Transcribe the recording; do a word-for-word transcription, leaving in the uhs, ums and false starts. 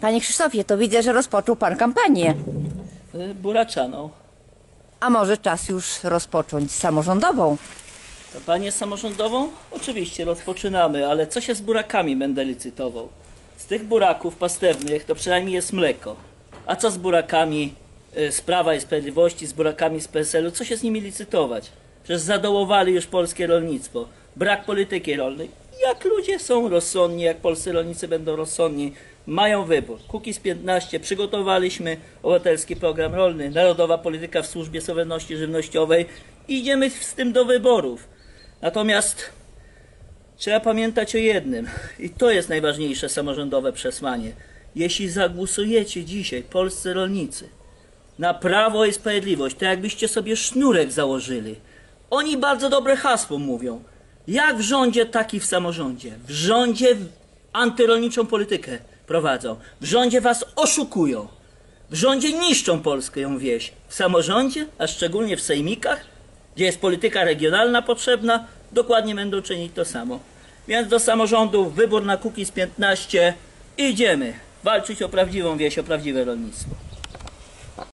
Panie Krzysztofie, to widzę, że rozpoczął pan kampanię. Buraczaną. A może czas już rozpocząć samorządową? Kampanię samorządową? Oczywiście rozpoczynamy, ale co się z burakami będę licytował? Z tych buraków pastewnych to przynajmniej jest mleko. A co z burakami y, z Prawa i Sprawiedliwości, z burakami z P S L u? Co się z nimi licytować? Przecież zadołowali już polskie rolnictwo. Brak polityki rolnej. Jak ludzie są rozsądni, jak polscy rolnicy będą rozsądni, mają wybór. Kukiz piętnaście, przygotowaliśmy obywatelski program rolny, narodowa polityka w służbie suwerenności żywnościowej i idziemy z tym do wyborów. Natomiast trzeba pamiętać o jednym i to jest najważniejsze samorządowe przesłanie. Jeśli zagłosujecie dzisiaj, polscy rolnicy, na Prawo i Sprawiedliwość, to jakbyście sobie sznurek założyli. Oni bardzo dobre hasło mówią. Jak w rządzie, tak i w samorządzie. W rządzie antyrolniczą politykę prowadzą. W rządzie was oszukują. W rządzie niszczą polską ją wieś. W samorządzie, a szczególnie w sejmikach, gdzie jest polityka regionalna potrzebna, dokładnie będą czynić to samo. Więc do samorządów wybór na Kukiz piętnaście. Idziemy walczyć o prawdziwą wieś, o prawdziwe rolnictwo.